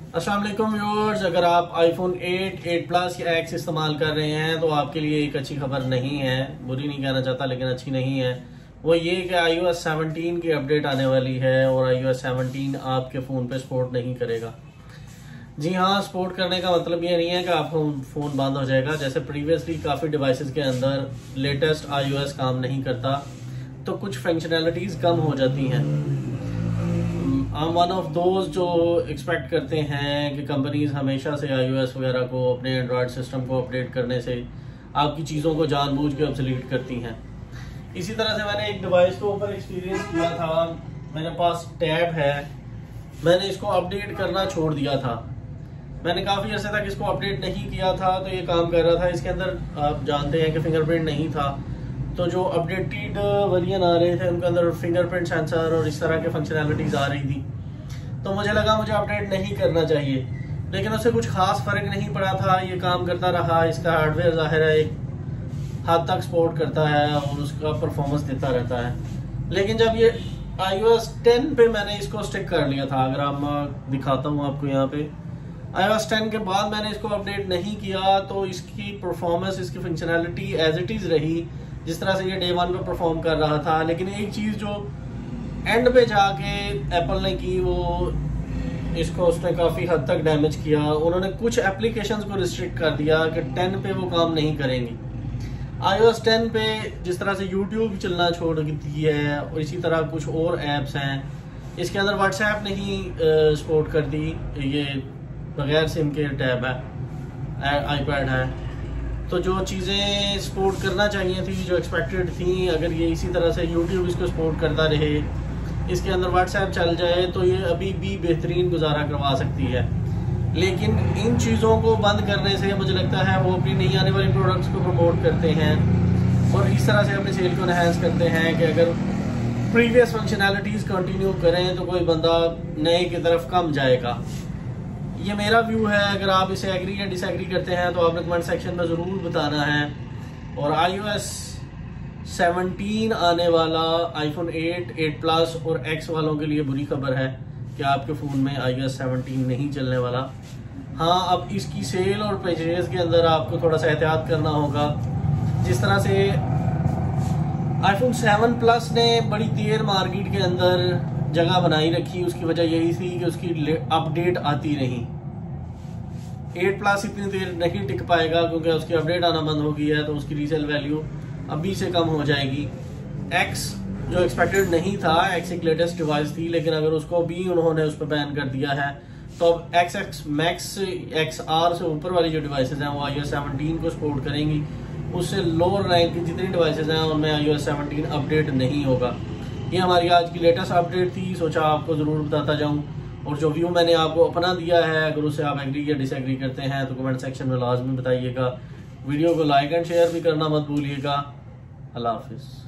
अस्सलाम वालेकुम व्यूअर्स, अगर आप आईफोन 8, 8 प्लस या एक्स इस्तेमाल कर रहे हैं तो आपके लिए एक अच्छी खबर नहीं है। बुरी नहीं कहना चाहता लेकिन अच्छी नहीं है। वो ये कि iOS 17 की अपडेट आने वाली है और iOS 17 आपके फ़ोन पे सपोर्ट नहीं करेगा। जी हाँ, सपोर्ट करने का मतलब ये नहीं है कि आपका फ़ोन बंद हो जाएगा। जैसे प्रीवियसली काफ़ी डिवाइसेस के अंदर लेटेस्ट iOS काम नहीं करता तो कुछ फंक्शनैलिटीज़ कम हो जाती हैं। I'm वन ऑफ दोज जो एक्सपेक्ट करते हैं कि कंपनीज हमेशा से iOS वगैरह को, अपने एंड्रॉयड सिस्टम को अपडेट करने से आपकी चीज़ों को जानबूझ के ऑब्सोलीट करती हैं। इसी तरह से मैंने एक डिवाइस के ऊपर एक्सपीरियंस किया था। मेरे पास टैब है, मैंने इसको अपडेट करना छोड़ दिया था। मैंने काफ़ी अर्से तक इसको अपडेट नहीं किया था तो ये काम कर रहा था। इसके अंदर आप जानते हैं कि फिंगरप्रिंट नहीं था, तो जो अपडेटेड वर्जन आ रहे थे उनके अंदर फिंगरप्रिंट सेंसर और इस तरह के फंक्शनैलिटीज़ आ रही थी। तो मुझे लगा मुझे अपडेट नहीं करना चाहिए, लेकिन उससे कुछ खास फ़र्क नहीं पड़ा था। ये काम करता रहा। इसका हार्डवेयर ज़ाहिर है एक हद तक सपोर्ट करता है और उसका परफॉर्मेंस देता रहता है। लेकिन जब ये iOS 10 पे मैंने इसको स्टिक कर लिया था, अगर आप मैं दिखाता हूँ आपको यहाँ पे, iOS 10 के बाद मैंने इसको अपडेट नहीं किया तो इसकी परफॉर्मेंस, इसकी फंक्शनैलिटी एज इट इज़ रही जिस तरह से ये डे 1 पे परफॉर्म कर रहा था। लेकिन एक चीज़ जो एंड पे जाके एप्पल ने की, वो इसको उसने काफ़ी हद तक डैमेज किया। उन्होंने कुछ एप्लीकेशंस को रिस्ट्रिक्ट कर दिया कि 10 पे वो काम नहीं करेंगी। iOS 10 पे जिस तरह से YouTube चलना छोड़ दी है और इसी तरह कुछ और ऐप्स हैं। इसके अंदर व्हाट्सएप नहीं सपोर्ट कर दी, ये बगैर सिम के टैब है, iPad है। तो जो चीज़ें सपोर्ट करना चाहिए थी, जो एक्सपेक्टेड थी, अगर ये इसी तरह से YouTube इसको सपोर्ट करता रहे, इसके अंदर व्हाट्सएप चल जाए तो ये अभी भी बेहतरीन गुजारा करवा सकती है। लेकिन इन चीज़ों को बंद करने से मुझे लगता है वो अपनी नई आने वाली प्रोडक्ट्स को प्रमोट करते हैं और इस तरह से अपनी सेल को एनहांस करते हैं कि अगर प्रीवियस फंक्शनैलिटीज़ कंटिन्यू करें तो कोई बंदा नए की तरफ कम जाएगा। ये मेरा व्यू है। अगर आप इसे एग्री या डिसएग्री करते हैं तो आपने कमेंट सेक्शन में ज़रूर बताना है। और iOS 17 आने वाला आईफोन 8, 8 प्लस और X वालों के लिए बुरी खबर है कि आपके फ़ोन में iOS 17 नहीं चलने वाला। हाँ, अब इसकी सेल और परचेज के अंदर आपको थोड़ा सा एहतियात करना होगा। जिस तरह से आईफोन 7 प्लस ने बड़ी देर मार्केट के अंदर जगह बनाई रखी, उसकी वजह यही थी कि उसकी अपडेट आती रही। 8 प्लस इतनी देर नहीं टिक पाएगा क्योंकि उसकी अपडेट आना बंद हो गई है, तो उसकी रीसेल वैल्यू अभी से कम हो जाएगी। X जो एक्सपेक्टेड नहीं था, X एक लेटेस्ट डिवाइस थी, लेकिन अगर उसको भी उन्होंने उस पर बैन कर दिया है तो अब XX Max, XR से ऊपर वाली जो डिवाइसेज हैं वो iOS 17 को सपोर्ट करेंगी। उससे लोअर रैंक की जितनी डिवाइसेज हैं उनमें iOS 17 अपडेट नहीं होगा। ये हमारी आज की लेटेस्ट अपडेट थी, सोचा आपको ज़रूर बताता जाऊं। और जो व्यू मैंने आपको अपना दिया है, अगर उसे आप एग्री या डिसएग्री करते हैं तो कमेंट सेक्शन में लाजमी बताइएगा। वीडियो को लाइक एंड शेयर भी करना मत भूलिएगा। अल्लाह हाफिज़।